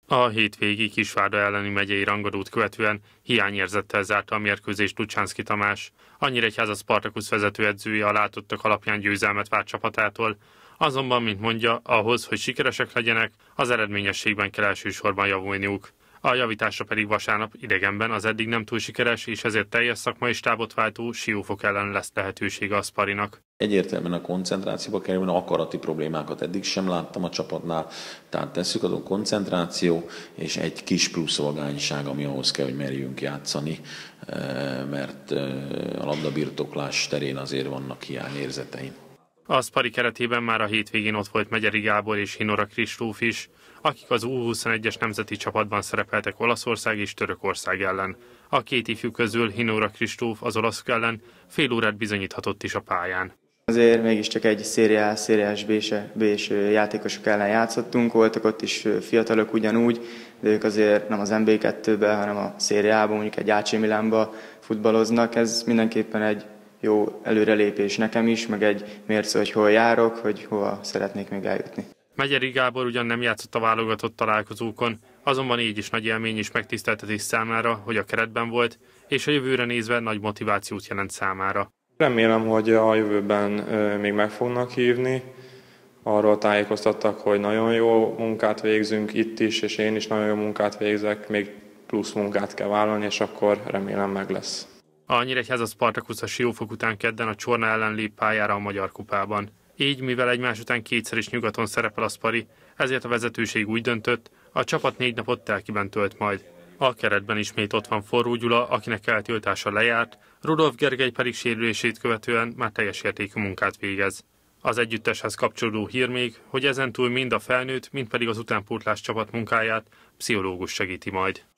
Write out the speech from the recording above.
A hétvégi Kisvárda elleni megyei rangadót követően hiányérzettel zárta a mérkőzést Lucsánszky Tamás. A Nyíregyháza Spartacus vezetőedzője a látottak alapján győzelmet várt csapatától, azonban, mint mondja, ahhoz, hogy sikeresek legyenek, az eredményességben kell elsősorban javulniuk. A javításra pedig vasárnap idegenben az eddig nem túl sikeres és ezért teljes szakmai stábot váltó Siófok ellen lesz lehetősége a Sparinak. Egyértelműen a koncentrációba kerülni, akarati problémákat eddig sem láttam a csapatnál, tehát tesszük a koncentráció és egy kis plusz szolgányság, ami ahhoz kell, hogy merjünk játszani, mert a labdabirtoklás terén azért vannak hiányérzeteim. A Spari keretében már a hétvégén ott volt Megyeri Gábor és Hinora Kristóf is, akik az U21-es nemzeti csapatban szerepeltek Olaszország és Törökország ellen. A két ifjú közül Hinora Kristóf az olaszok ellen fél órát bizonyíthatott is a pályán. Azért mégiscsak egy szériás B-s játékosok ellen játszottunk, voltak ott is fiatalok ugyanúgy, de ők azért nem az NB2-ben, hanem a szériában, mondjuk egy AC Milánba futballoznak. Ez mindenképpen egy jó előrelépés nekem is, meg egy mérce, hogy hol járok, hogy hova szeretnék még eljutni. Megyeri Gábor ugyan nem játszott a válogatott találkozókon, azonban így is nagy élmény és megtiszteltetés számára, hogy a keretben volt, és a jövőre nézve nagy motivációt jelent számára. Remélem, hogy a jövőben még meg fognak hívni. Arról tájékoztattak, hogy nagyon jó munkát végzünk itt is, és én is nagyon jó munkát végzek, még plusz munkát kell vállalni, és akkor remélem meg lesz. A Nyíregyháza Spartacus a Siófok után kedden a Csorna ellen lép pályára a Magyar Kupában. Így, mivel egymás után kétszer is nyugaton szerepel a Spari, ezért a vezetőség úgy döntött, a csapat 4 napot Telkiben tölt majd. A keretben ismét ott van Forró Gyula, akinek eltiltása lejárt, Rudolf Gergely pedig sérülését követően már teljes értékű munkát végez. Az együtteshez kapcsolódó hír még, hogy ezentúl mind a felnőtt, mind pedig az utánpótlás csapat munkáját pszichológus segíti majd.